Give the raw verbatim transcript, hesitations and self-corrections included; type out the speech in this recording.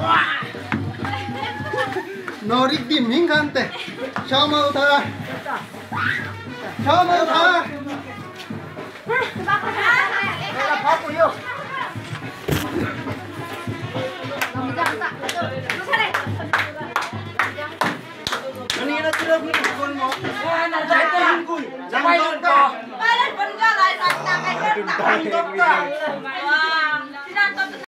Norik di minggan teh. Sama utara. Sama utara. Ini na terus ni kon mo. Na jangan kun. Jangan kun. Balik pun ka lai sa ta kai ka.